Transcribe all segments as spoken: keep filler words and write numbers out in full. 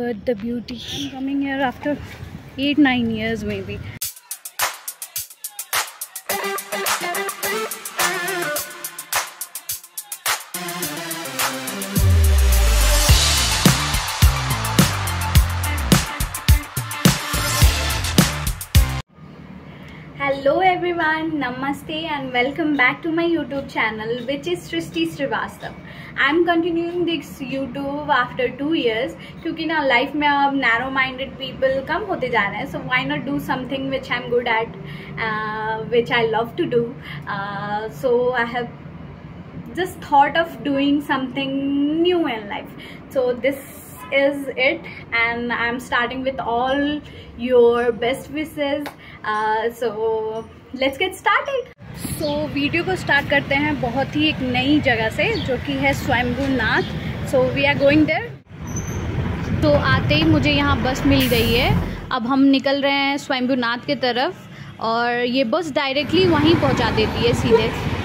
but the beauty. I'm coming here after eight nine years maybe. Hello everyone, Namaste and welcome back to my YouTube channel, which is Srishti Srivastav. I'm continuing this YouTube after two years क्योंकि ना life में अब narrow minded people कम होते जा रहे हैं, so why not do something which I'm good at, uh, which I love to do. Uh, so I have just thought of doing something new in life. So this is it, and I'm starting with all your best wishes. Uh, so let's get started. So video को start करते हैं बहुत ही एक नई जगह से जो कि है Swayambhunath. So we are going there. तो आते ही मुझे यहाँ बस मिल गई है. अब हम निकल रहे हैं स्वयंभूनाथ की तरफ और ये बस डायरेक्टली वहीं पहुँचा देती है सीधे.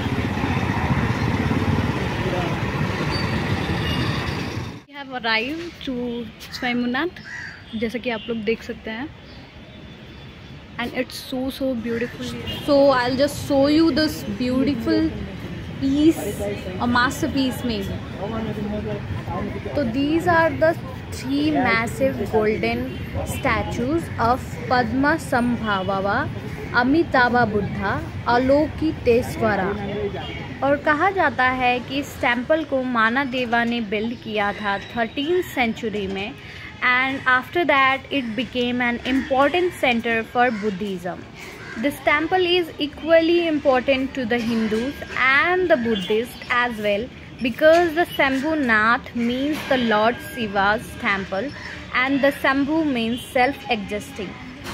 We have arrived to Swayambhunath जैसा कि आप लोग देख सकते हैं. And it's so so beautiful. So I'll just show you this beautiful piece, a masterpiece maybe. So these are the three massive golden statues of Padmasambhava, Amitabha Buddha, Alokiteswara. और कहा जाता है कि इस टेम्पल को मानादेवा ने बिल्ड किया था थर्टीन सेंचुरी में. And after that it became an important center for Buddhism. This temple is equally important to the Hindus and the Buddhists as well because the Shambhunath means the Lord Shiva's temple and the Shambhu means self-existing.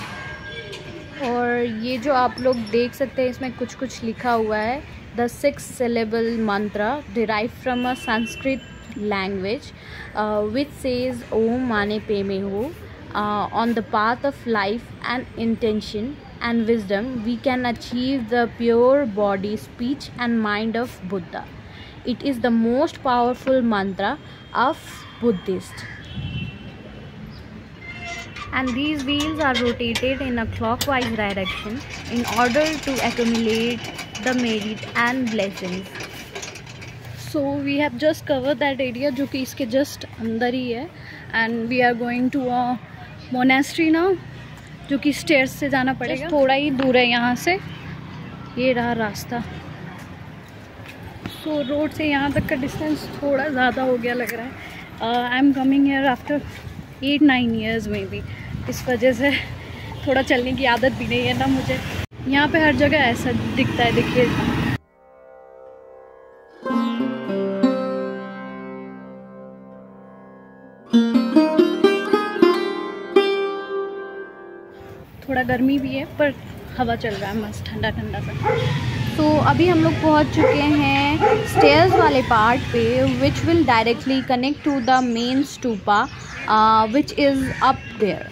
और ये जो आप लोग देख सकते हैं इसमें कुछ कुछ लिखा हुआ है. The six syllable mantra derived from a Sanskrit language uh, which says Om Mane Padme Hum. Uh, on the path of life and intention and wisdom we can achieve the pure body, speech and mind of Buddha. It is the most powerful mantra of Buddhist. And these wheels are rotated in a clockwise direction in order to accumulate the merit and blessings. So we have just covered that area जो कि इसके just अंदर ही है. And we are going to a monastery now जो कि stairs से जाना पड़ेगा. just थोड़ा ही दूर है यहाँ से. ये रहा रास्ता. So road से यहाँ तक का distance थोड़ा ज़्यादा हो गया लग रहा है. uh, I'm coming here after eight nine years maybe. इस वजह से थोड़ा चलने की आदत भी नहीं है ना मुझे. यहाँ पे हर जगह ऐसा दिखता है. देखिए थोड़ा गर्मी भी है पर हवा चल रहा है मस्त ठंडा ठंडा सा. तो अभी हम लोग पहुंच चुके हैं स्टेयर्स वाले पार्ट पे which will directly connect to the main stupa which is up there.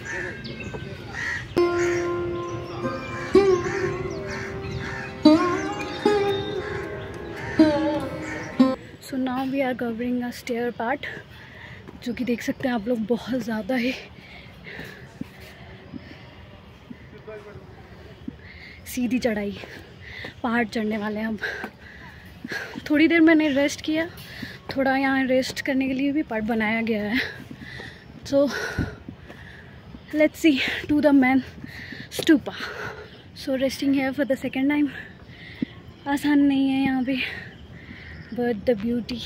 So now we are covering a stair part जो कि देख सकते हैं आप लोग बहुत ज़्यादा ही सीधी चढ़ाई. पहाड़ चढ़ने वाले हैं अब. थोड़ी देर मैंने रेस्ट किया. थोड़ा यहाँ रेस्ट करने के लिए भी पार्ट बनाया गया है. So let's see to the main stupa. So resting here for the second time. आसान नहीं है यहाँ पे बट द ब्यूटी.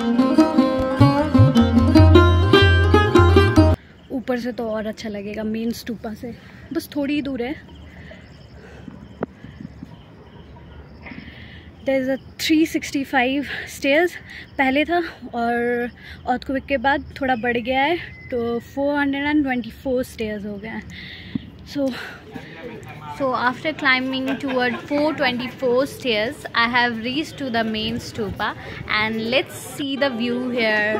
ऊपर से तो और अच्छा लगेगा मेन स्तूपा से. बस थोड़ी ही दूर है. There is a three sixty five stairs पहले था और अर्थक्वेक के बाद थोड़ा बढ़ गया है तो four hundred twenty four stairs हो गए हैं. सो so after climbing toward four twenty-four stairs I have reached to the main stupa and let's see the view here.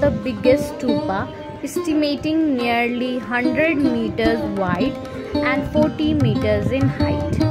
the biggest stupa, estimating nearly one hundred meters wide and forty meters in height.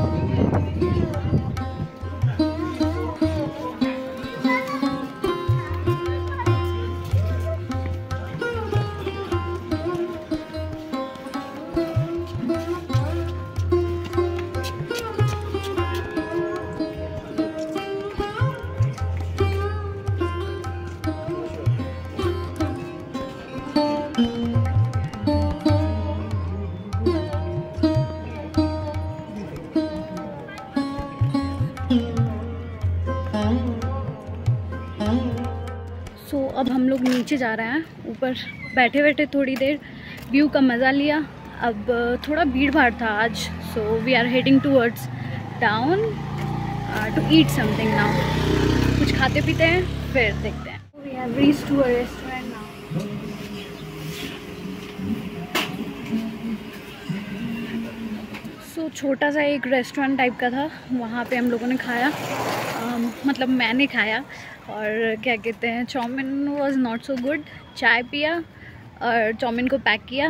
So so, अब हम लोग नीचे जा रहे हैं। ऊपर बैठे बैठे थोड़ी देर व्यू का मज़ा लिया। अब थोड़ा भीड़ भाड़ था आज, so we are heading towards down to eat something now. कुछ खाते पीते हैं फिर देखते हैं। We have reached to a restaurant now. So छोटा सा एक रेस्टोरेंट टाइप का था, वहाँ पे हम लोगों ने खाया। um, मतलब मैंने खाया, और क्या कहते हैं, chowmein was not so good. चाय पिया और चाउमीन को पैक किया,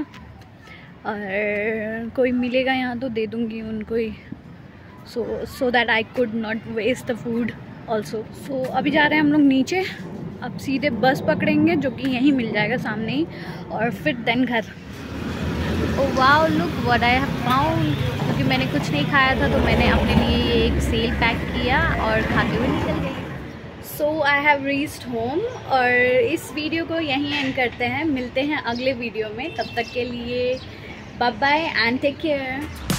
और कोई मिलेगा यहाँ तो दे दूँगी उनको ही, so so that I could not waste the food also. So अभी जा रहे हैं हम लोग नीचे। अब सीधे बस पकड़ेंगे जो कि यहीं मिल जाएगा सामने ही, और फिर देन घर। Oh wow, look what I have found. क्योंकि मैंने कुछ नहीं खाया था तो मैंने अपने लिए ये एक सेल पैक किया और खाते हुए निकल गई। So I have reached home, और इस वीडियो को यहीं एंड करते हैं। मिलते हैं अगले वीडियो में, तब तक के लिए bye bye and take care.